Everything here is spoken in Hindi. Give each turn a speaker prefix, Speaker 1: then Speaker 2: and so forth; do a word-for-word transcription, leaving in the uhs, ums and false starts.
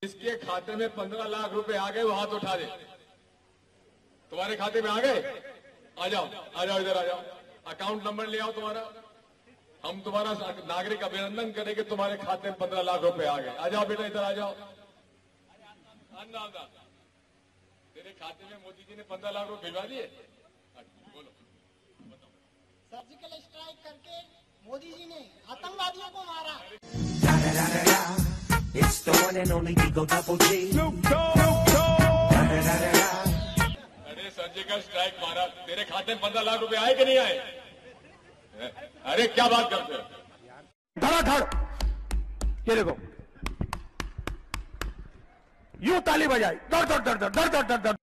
Speaker 1: जिसके खाते में पंद्रह लाख रुपए आ गए वो हाथ उठा दे। तुम्हारे खाते में आ गए? आ जाओ, आ जाओ, इधर आ जाओ। अकाउंट नंबर ले आओ तुम्हारा। हम तुम्हारा नागरिक अभिनंदन करेंगे, तुम्हारे खाते में पंद्रह लाख रुपए आ गए। आ जाओ बेटा, इधर आ जाओ। अन्ना तेरे खाते में मोदी जी ने पंद्रह लाख रुपए भिजवा दिए। बोलो,
Speaker 2: सर्जिकल स्ट्राइक करके मोदी जी ने आतंकवादियों को मारा।
Speaker 3: It's the one and only Eagle Double G.
Speaker 1: अरे सर्जिकल स्ट्राइक मारा, तेरे खाते में पंद्रह लाख रुपए आए कि नहीं आए? अरे क्या बात करते हो?
Speaker 4: धड़ाधड़, ये देखो, यूं ताली बजाई, दर दर दर दर दर दर दर दर